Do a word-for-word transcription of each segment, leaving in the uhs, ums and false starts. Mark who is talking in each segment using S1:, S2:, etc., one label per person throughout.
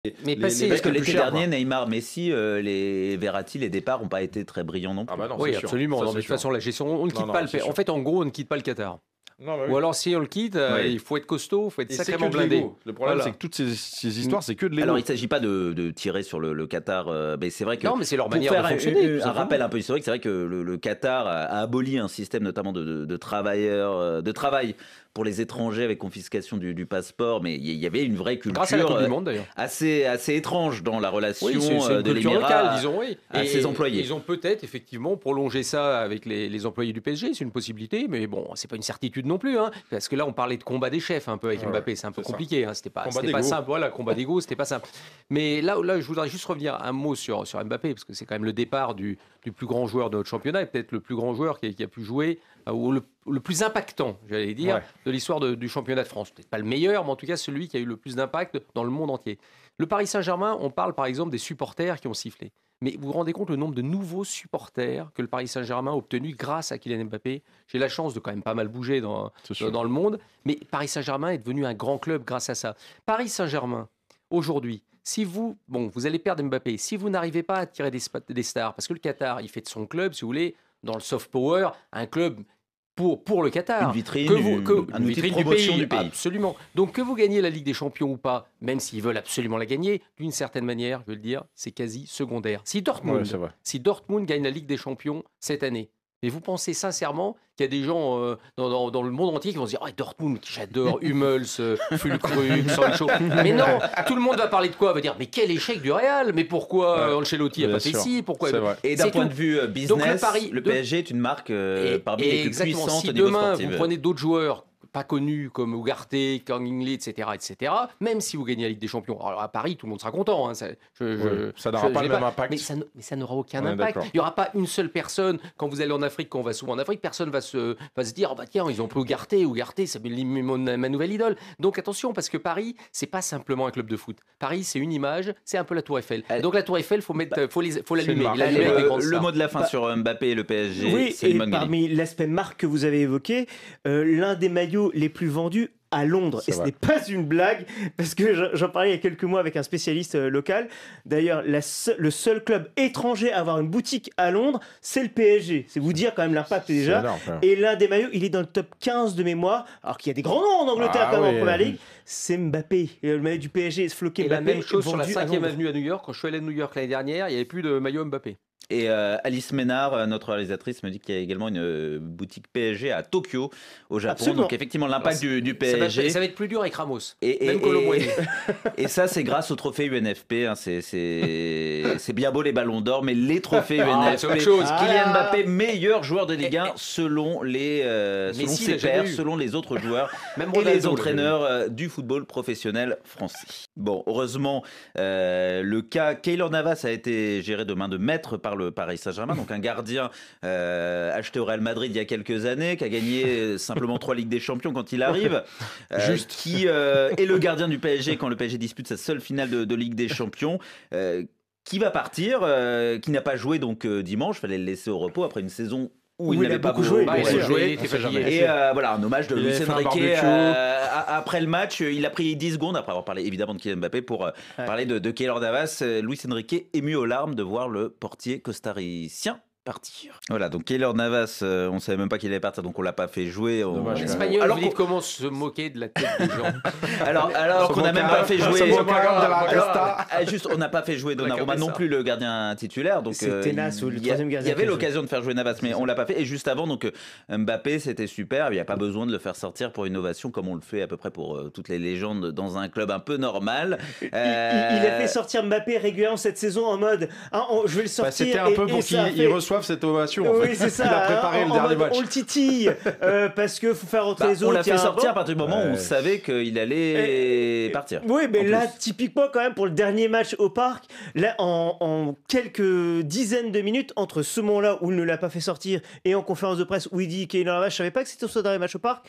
S1: Mais
S2: les,
S1: passer,
S2: les
S3: Parce que
S2: mecs les
S3: l'été
S2: plus chers,
S3: dernier,
S2: quoi.
S3: Neymar, Messi, euh, les Verratti, les départs n'ont pas été très brillants non plus.
S2: Ah bah non,
S1: oui,
S2: c'est sûr.
S1: absolument.
S2: Ça,
S1: Non,
S2: c'est
S1: mais de toute
S2: sûr.
S1: façon, la gestion, on ne quitte
S2: Non,
S1: pas
S2: non,
S1: le
S2: c'est
S1: P-
S2: sûr.
S1: En fait, en gros, on ne quitte pas le Qatar.
S2: Non, bah oui.
S1: Ou alors, si on le quitte, euh,
S3: Ouais.
S1: il faut être costaud, il faut être
S2: Et c'est
S1: sacrément
S2: que de
S1: blindé.
S2: l'ego. Le problème,
S1: Voilà.
S2: c'est que toutes ces, ces histoires, c'est que de l'ego.
S3: Alors, il ne s'agit pas de, de tirer sur le, le Qatar, euh, mais c'est vrai que
S1: Non, mais c'est leur
S3: pour
S1: manière
S3: faire
S1: de
S3: un-
S1: fonctionner.
S3: un,
S1: tout
S3: un
S1: simplement.
S3: rappel un peu historique, c'est vrai que le, le Qatar a, a aboli un système notamment de, de, de travailleurs, euh, de travail pour les étrangers avec confiscation du, du passeport, mais il y, y avait une vraie culture
S1: Grâce à la Coupe
S3: euh,
S1: du Monde, d'ailleurs.
S3: assez, assez étrange dans la relation
S1: Oui, c'est c'est
S3: euh,
S1: une
S3: de
S1: culture
S3: l'Émirat
S1: locale, disons, oui.
S3: à
S1: Et
S3: ses employés.
S1: Ils ont peut-être effectivement prolongé ça avec les, les employés du P S G, c'est une possibilité, mais bon, c'est pas une certitude non plus, hein, parce que là, on parlait de combat des chefs un peu avec
S2: Ouais,
S1: Mbappé, c'est un peu
S2: c'est ça.
S1: compliqué, hein, c'était pas,
S2: Combat
S1: c'était pas
S2: d'ego.
S1: simple, voilà, combat d'ego, c'était pas simple. Mais là, là, je voudrais juste revenir un mot sur, sur Mbappé, parce que c'est quand même le départ du, du plus grand joueur de notre championnat, et peut-être le plus grand joueur qui, a- qui a pu jouer, euh, ou le, le plus impactant, j'allais dire,
S2: Ouais.
S1: de l'histoire de- du championnat de France. Peut-être pas le meilleur, mais en tout cas celui qui a eu le plus d'impact dans le monde entier. Le Paris Saint-Germain, on parle par exemple des supporters qui ont sifflé. Mais vous vous rendez compte le nombre de nouveaux supporters que le Paris Saint-Germain a obtenu grâce à Kylian Mbappé. J'ai la chance de quand même pas mal bouger dans,
S2: C'est sûr.
S1: dans le monde, mais Paris Saint-Germain est devenu un grand club grâce à ça. Paris Saint-Germain, aujourd'hui, si vous, bon, vous allez perdre Mbappé, si vous n'arrivez pas à attirer des, spa- des stars, parce que le Qatar, il fait de son club, si vous voulez, dans le soft power, un club pour, pour le Qatar.
S3: Une vitrine,
S1: Que vous,
S3: une-
S1: que,
S3: un
S1: une
S3: outil de
S1: vitrine
S3: promotion du pays.
S1: Absolument. Donc que vous gagnez la Ligue des Champions ou pas, même s'ils veulent absolument la gagner, d'une certaine manière, je vais le dire, c'est quasi secondaire. Si Dortmund,
S2: Ouais, c'est vrai.
S1: si Dortmund gagne la Ligue des Champions cette année, et vous pensez sincèrement qu'il y a des gens euh, dans, dans- dans le monde entier qui vont se dire oh, Dortmund, j'adore Hummels, euh, Füllkrug, Sancho. Mais non, tout le monde va parler de quoi? Va dire mais quel échec du Real. Mais pourquoi
S2: Ouais.
S1: euh, Ancelotti a
S2: Bien
S1: pas fait
S2: sûr.
S1: ci? Pourquoi
S2: C'est vrai.
S3: Et d'un
S1: C'est
S3: point
S1: tout.
S3: de vue euh,
S1: Donc,
S3: business,
S1: le Paris-
S3: le
S1: de-
S3: P S G est une marque euh,
S1: Et-
S3: parmi
S1: et
S3: les plus
S1: exactement,
S3: puissantes
S1: si
S3: au niveau
S1: demain
S3: sportif.
S1: vous prenez d'autres joueurs pas connus comme Ugarte, Kang In-lee, et cetera, et cetera, même si vous gagnez la Ligue des Champions, alors à Paris, tout le monde sera content. Hein, ça, je- je-
S2: Ouais, ça n'aura
S1: je-
S2: pas
S1: je
S2: le
S1: l'ai
S2: même impact.
S1: Mais ça, n- mais ça n'aura aucun
S2: On est
S1: impact.
S2: d'accord.
S1: Il n'y aura pas une seule personne, quand vous allez en Afrique, quand on va souvent en Afrique, personne va se, va se dire, oh bah tiens, ils ont pris Ugarte, Ugarte, c'est mon- ma nouvelle idole. Donc attention, parce que Paris, c'est pas simplement un club de foot. Paris, c'est une image, c'est un peu la Tour Eiffel.
S3: Elle-
S1: Donc la Tour Eiffel, faut mettre, faut les, faut
S2: C'est une
S1: l'allumer.
S2: marque.
S1: l'allumer
S3: Allez,
S1: avec des
S3: le,
S1: grandes
S3: le
S1: stars.
S3: mot de la fin
S4: Bah,
S3: sur Mbappé et le P S G,
S4: Oui,
S3: c'est
S4: et
S3: une
S4: parmi l'aspect marque que vous avez évoqué, euh, l'un des maillots les plus vendus à Londres.
S2: C'est
S4: Et ce
S2: vrai.
S4: n'est pas une blague, parce que j'en- j'en parlais il y a quelques mois avec un spécialiste euh, local. D'ailleurs, la se- le seul club étranger à avoir une boutique à Londres, c'est le P S G. C'est vous dire quand même l'impact
S2: C'est
S4: déjà.
S2: énorme, quand même.
S4: Et l'un des maillots, il est dans le top quinze de mémoire, alors qu'il y a des grands noms en Angleterre
S2: Ah
S4: quand même
S2: oui.
S4: en Première Ligue. C'est Mbappé. Et le maillot du P S G, ce floqué
S1: Et la
S4: Mbappé,
S1: même chose sur la
S4: vendu à
S1: cinquième
S4: Londres.
S1: avenue à New York. Quand je suis allé à New York l'année dernière, il n'y avait plus de maillot Mbappé.
S3: Et euh, Alice Ménard, euh, notre réalisatrice, me dit qu'il y a également une euh, boutique P S G à Tokyo, au Japon.
S4: Absolument.
S3: Donc effectivement, l'impact du, du
S1: Ça va,
S3: P S G.
S1: ça va être plus dur avec Ramos.
S3: Et, et-
S1: Même Colombo
S3: et- et ça, c'est grâce au trophée U N F P. hein. C'est- C'est c'est bien beau les ballons d'or, mais les trophées
S1: Ah,
S3: U N F P.
S1: c'est autre chose.
S3: Kylian
S4: Ah.
S3: Mbappé, meilleur joueur de Ligue
S1: Et-
S3: un
S1: et-
S3: selon, les, euh, selon
S1: Messi
S3: ses
S1: l'a jamais
S3: pairs,
S1: eu.
S3: selon les autres joueurs
S1: Même
S3: et
S1: Ronaldo
S3: les
S1: l'a
S3: entraîneurs euh, du football professionnel français. Bon, heureusement, euh, le cas Keylor Navas a été géré de main de maître par le Paris Saint-Germain, donc un gardien euh, acheté au Real Madrid il y a quelques années, qui a gagné euh, simplement trois Ligues des Champions quand il arrive, euh,
S2: Juste.
S3: qui euh, est le gardien du P S G quand le P S G dispute sa seule finale de, de Ligue des Champions. euh, qui va partir, euh, qui n'a pas joué donc euh, dimanche, fallait le laisser au repos après une saison où
S4: Où
S3: il
S4: il
S3: n'avait
S4: a
S3: pas
S4: beaucoup
S3: beau-
S4: joué,
S1: Bah,
S3: beau
S1: il a
S4: bien sûr.
S1: joué, il
S2: on
S1: était
S2: sait
S1: fatigué.
S2: jamais.
S3: et euh, voilà, un hommage de
S2: Il
S3: Luis
S2: avait fait un
S3: Enrique.
S2: barbecue.
S3: euh, a- après le match, euh, il a pris dix secondes, après avoir parlé évidemment de Kylian Mbappé, pour euh,
S4: Ouais.
S3: parler de, de Keylor Navas. Euh, Luis Enrique ému aux larmes de voir le portier costaricien partir. Voilà, donc Keylor Navas, euh, on savait même pas qu'il allait partir, donc on l'a pas fait jouer. On-
S2: Dommage, quand même.
S1: Espagnol,
S3: alors
S1: vous dites
S3: qu'on-
S1: comment se moquer de la tête des gens.
S3: alors, alors qu'on n'a même pas fait jouer.
S2: Somos cagón de la
S3: Alors,
S2: Costa.
S3: ah, juste, on n'a pas fait jouer
S1: On a
S3: Donnarumma
S1: capé
S3: non
S1: ça.
S3: plus, le gardien titulaire. Donc,
S4: C'est
S3: euh,
S4: Tenas, le
S3: il y a-
S4: troisième gardien
S3: Il y avait
S4: qui joue.
S3: l'occasion de faire jouer Navas, mais on l'a pas fait. Et juste avant, donc euh, Mbappé, c'était super. Il n'y a pas besoin de le faire sortir pour une ovation, comme on le fait à peu près pour euh, toutes les légendes dans un club un peu normal.
S4: Il, il-
S3: Euh,
S4: il a fait sortir Mbappé régulièrement cette saison en mode ah, on- je vais le
S2: Bah,
S4: sortir.
S2: C'était un
S4: et-
S2: peu
S4: et
S2: pour
S4: ça a
S2: qu'il
S4: fait-
S2: il reçoive cette ovation. en
S4: Oui,
S2: fait.
S4: c'est ça.
S2: Il a préparé
S4: en-
S2: le
S4: en
S2: dernier
S4: mode,
S2: match.
S4: On le titille euh, parce qu'il faut faire rentrer
S3: bah,
S4: les
S3: on
S4: autres.
S3: l'a
S4: il y a
S3: fait
S4: un
S3: sortir à
S4: banc.
S3: partir du moment où on
S2: Ouais.
S3: savait qu'il allait partir.
S4: Oui, mais
S3: En
S4: là,
S3: plus.
S4: typiquement, quand même, pour le dernier match au parc, là, en, en quelques dizaines de minutes, entre ce moment-là où il ne l'a pas fait sortir et en conférence de presse où il dit qu'il Navas, je savais pas que c'était son dernier match au parc.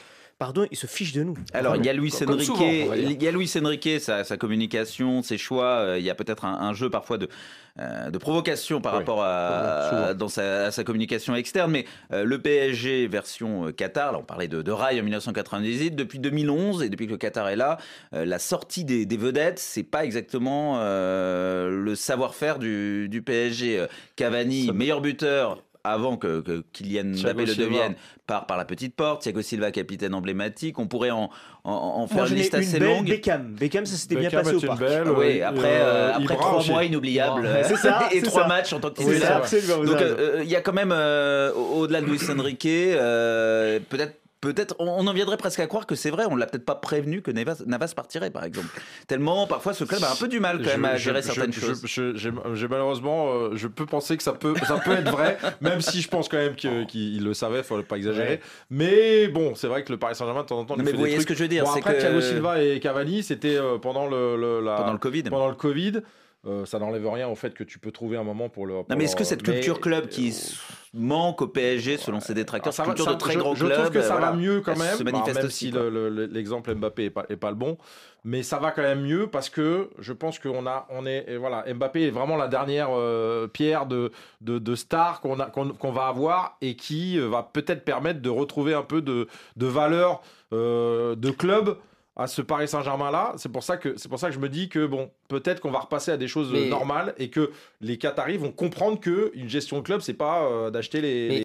S4: pardon, il se fiche de nous.
S3: Alors, il y a Luis
S1: Comme
S3: Enrique,
S1: souvent, on va dire.
S3: il y a Luis Enrique, sa, sa communication, ses choix. euh, Il y a peut-être un, un jeu parfois de, euh, de provocation par
S2: Oui,
S3: rapport à,
S2: souvent.
S3: dans sa, à sa communication externe. Mais euh, le P S G version euh, Qatar, là on parlait de, de rail en mille neuf cent quatre-vingt-dix-huit, depuis deux mille onze et depuis que le Qatar est là, euh, la sortie des, des vedettes, c'est pas exactement euh, le savoir-faire du, du P S G. Euh, Cavani,
S2: Ça-
S3: meilleur buteur. Avant que, que Kylian
S2: Thiago
S3: Mbappé le
S2: Silva.
S3: devienne, part par la petite porte. Thiago Silva, capitaine emblématique. On pourrait en, en, en faire
S4: Moi,
S3: une
S4: j'en ai
S3: liste
S4: une
S3: assez
S4: belle,
S3: longue.
S4: Beckham. Beckham, ça s'était bien
S2: Beckham
S4: passé
S2: est
S4: au
S2: une
S4: parc.
S2: belle,
S3: Ah oui,
S2: euh,
S3: après,
S2: euh,
S3: euh, après
S2: Ibra
S3: trois
S2: aussi.
S3: mois inoubliables
S4: Ouais, c'est ça,
S3: et
S4: c'est
S3: trois
S4: ça.
S3: matchs en tant que
S4: C'est
S3: titulaire.
S4: ça, absolument. vous
S3: Donc
S4: avez
S3: il
S4: raison.
S3: euh, euh, y a quand même, euh, au- au-delà de Luis Enrique, euh, peut-être Peut-être, on, on en viendrait presque à croire que c'est vrai, on l'a peut-être pas prévenu que Navas, Navas partirait, par exemple. Tellement, parfois, ce club a un peu du mal quand même à
S2: Je-
S3: gérer
S2: je-
S3: certaines
S2: je-
S3: choses.
S2: je- J'ai j'ai malheureusement, euh, je peux penser que ça peut, ça peut être vrai, même si je pense quand même que- qu'il le savait, il faut pas exagérer.
S4: Ouais.
S2: Mais bon, c'est vrai que le Paris Saint-Germain de temps en temps,
S3: Non,
S2: lui
S3: mais
S2: fait
S3: vous
S2: des
S3: voyez ce
S2: trucs.
S3: que je veux dire,
S2: Bon,
S3: c'est
S2: après,
S3: que
S2: Thiago Silva et Cavani, c'était euh, pendant le, le- la-
S3: pendant le Covid.
S2: pendant le Covid. Euh, ça n'enlève rien au fait que tu peux trouver un moment pour le.
S3: Non,
S2: pour
S3: mais est-ce que
S2: leur-
S3: cette
S2: mais-
S3: culture club qui s- manque au P S G, selon ses
S2: Alors,
S3: détracteurs,
S2: ça
S3: cette
S2: va-
S3: culture
S2: ça-
S3: de très
S2: je,
S3: grands
S2: je
S3: clubs,
S2: trouve que ça
S3: euh,
S2: va
S3: voilà,
S2: mieux quand
S3: elle
S2: même,
S3: se
S2: bah,
S3: manifeste
S2: même
S3: aussi,
S2: si
S3: quoi.
S2: le- le- l'exemple Mbappé est pas, est pas le bon, mais ça va quand même mieux parce que je pense qu'on a, on est, et voilà, Mbappé est vraiment la dernière euh, pierre de, de, de star qu'on a, qu'on, qu'on va avoir et qui euh, va peut-être permettre de retrouver un peu de, de valeur euh, de club à ce Paris Saint-Germain là. C'est pour ça que c'est pour ça que je me dis que bon, peut-être qu'on va repasser à des choses
S1: Mais-
S2: normales et que les Qataris vont comprendre que une gestion de club c'est pas euh, d'acheter les,
S1: Mais-
S2: les-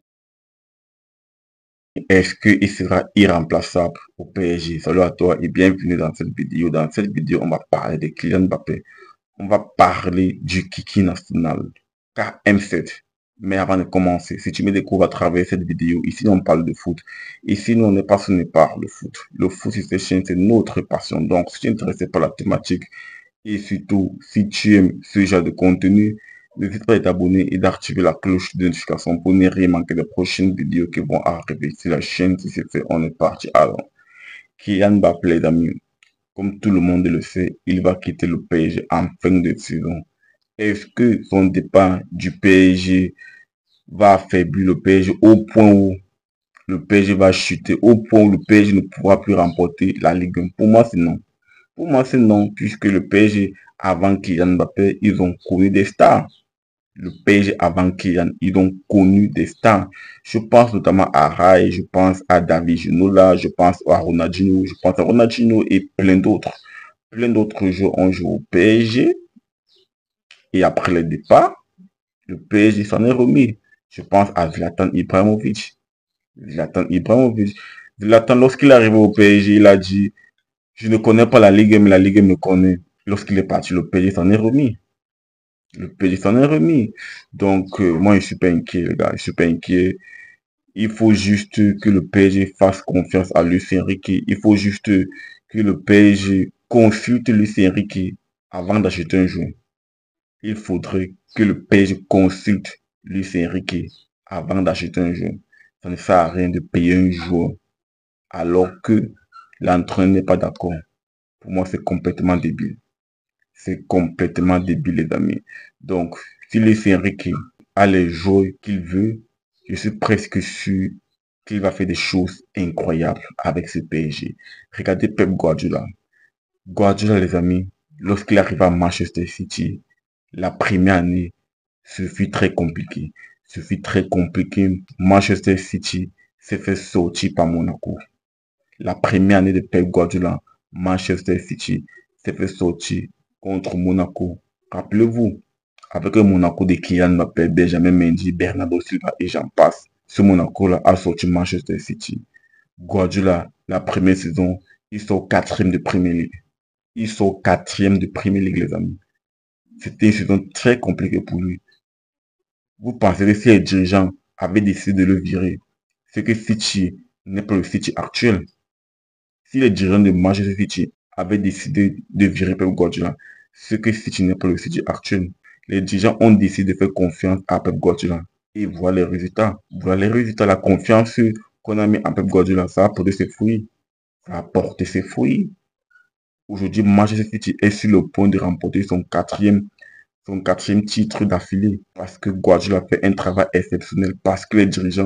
S5: Est-ce qu'il sera irremplaçable au P S G? Salut à toi et bienvenue dans cette vidéo. Dans cette vidéo, on va parler de Kylian Mbappé. On va parler du Kiki national, K M sept. Mais avant de commencer, si tu me découvres à travers cette vidéo, ici on parle de foot. Ici, nous, on n'est pas passionné par le foot. Le foot sur cette chaîne, c'est notre passion. Donc, si tu es intéressé par la thématique et surtout, si tu aimes ce genre de contenu, n'hésite pas à t'abonner et d'activer la cloche de notification pour ne rien manquer des prochaines vidéos qui vont arriver sur la chaîne. Si c'est fait, on est parti. Alors, Kylian Mbappé, les amis, comme tout le monde le sait, il va quitter le P S G en fin de saison. Est-ce que son départ du P S G va affaiblir le P S G au point où le P S G va chuter, au point où le P S G ne pourra plus remporter la Ligue un? Pour moi, c'est non. Pour moi, c'est non, puisque le P S G, avant Kylian Mbappé, ils ont connu des stars. Le P S G, avant Kylian, ils ont connu des stars. Je pense notamment à Rai, je pense à David Ginola, je pense à Ronaldinho, je pense à Ronaldinho et plein d'autres. Plein d'autres joueurs ont joué au P S G. Et après le départ, le P S G s'en est remis. Je pense à Zlatan Ibrahimovic. Zlatan Ibrahimovic. Zlatan, lorsqu'il est arrivé au P S G, il a dit « Je ne connais pas la Ligue, mais la Ligue me connaît ». Lorsqu'il est parti, le P S G s'en est remis. Le P S G s'en est remis. Donc, euh, moi, je suis pas inquiet, les gars. Je suis pas inquiet. Il faut juste que le P S G fasse confiance à Luis Enrique. Il faut juste que le P S G consulte Luis Enrique avant d'acheter un joueur. Il faudrait que le P S G consulte Luis Enrique avant d'acheter un joueur. Ça ne sert à rien de payer un joueur alors que l'entraîneur n'est pas d'accord. Pour moi, c'est complètement débile. C'est complètement débile, les amis. Donc, si Luis Enrique a les joueurs qu'il veut, je suis presque sûr qu'il va faire des choses incroyables avec ce P S G. Regardez Pep Guardiola. Guardiola, les amis, lorsqu'il arrive à Manchester City, la première année, ce fut très compliqué. Ce fut très compliqué. Manchester City s'est fait sortir par Monaco. La première année de Pep Guardiola, Manchester City s'est fait sortir contre Monaco. Rappelez-vous, avec un Monaco de Kylian Mbappé, Benjamin Mendy, Bernardo Silva et j'en passe. Ce Monaco-là a sorti Manchester City. Guardiola, la première saison, ils sont quatrième de Premier League. Ils sont quatrième de Premier League, les amis. C'était une saison très compliquée pour lui. Vous pensez que si les dirigeants avaient décidé de le virer, c'est que City n'est pas le City actuel. Si les dirigeants de Manchester City avaient décidé de virer Pep Guardiola, c'est que City n'est pas le City actuel. Les dirigeants ont décidé de faire confiance à Pep Guardiola. Et voilà les résultats. Voilà les résultats. La confiance qu'on a mis en Pep Guardiola, ça a porté ses fruits. Ça a porté ses fruits. Aujourd'hui, Manchester City est sur le point de remporter son quatrième, son quatrième titre d'affilée. Parce que Guardiola fait un travail exceptionnel. Parce que les dirigeants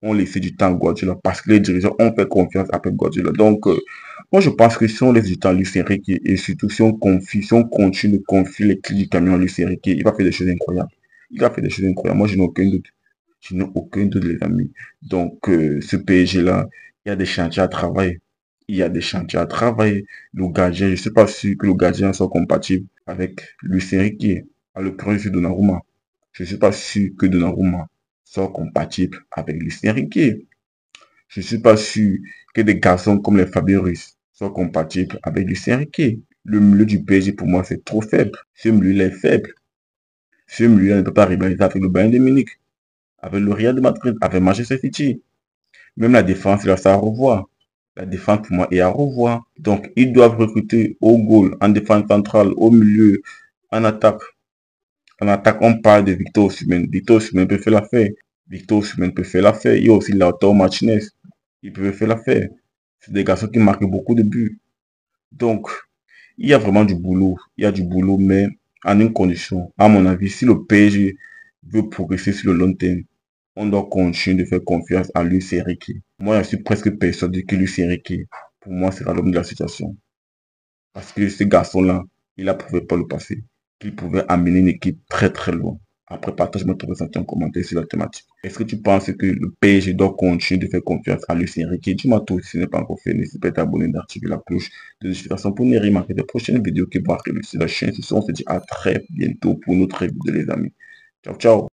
S5: ont laissé du temps à Guardiola parce que les dirigeants ont fait confiance à Pep Guardiola. Donc, euh, moi, je pense que si on laisse du temps à Luis Enrique et surtout si on confie, si on continue de confier les clés du camion à Luis Enrique, il va faire des choses incroyables. Il va faire des choses incroyables. Moi, je n'ai aucun doute. Je n'ai aucun doute, les amis. Donc, euh, ce P S G-là, il y a des chantiers à travailler. Il y a des chantiers à travailler. Le gardien, je ne suis pas sûr que le gardien soit compatible avec Luis Enrique. À l'occurrence, c'est Donnarumma. Je ne suis pas sûr que Donnarumma soit compatible avec Luis Enrique. Je ne suis pas sûr que des garçons comme les Fabien Ruiz soient compatibles avec Luis Enrique. Le milieu du P S G, pour moi, c'est trop faible. Ce milieu-là est faible. Ce milieu-là ne peut pas rivaliser avec le Bayern de Munich, avec le Real de Madrid, avec Manchester City. Même la défense, là, ça à revoir. La défense, pour moi, est à revoir. Donc, ils doivent recruter au goal, en défense centrale, au milieu, en attaque. En attaque, on parle de Victor Osimhen. Victor Osimhen peut faire l'affaire. Victor Osimhen peut faire l'affaire. Il y a aussi Lautaro Martinez. Il peut faire l'affaire. C'est des garçons qui marquent beaucoup de buts. Donc, il y a vraiment du boulot. Il y a du boulot, mais en une condition. À mon avis, si le P S G veut progresser sur le long terme, on doit continuer de faire confiance à Luis Enrique. Moi, je suis presque persuadé que Luis Enrique, pour moi, sera l'homme de la situation. Parce que ce garçon-là, il a prouvé par le passé qu'il pouvait amener une équipe très très loin. Après, partage votre ressenti en commentaire sur la thématique. Est-ce que tu penses que le P S G doit continuer de faire confiance à Luis Enrique? Dis-moi tout si ce n'est pas encore fait. N'hésite pas à t'abonner, d'activer la cloche de notification pour ne rien manquer des prochaines vidéos qui vont arriver sur la chaîne. Sur ce, on se dit à très bientôt pour notre vidéo, les amis. Ciao, ciao.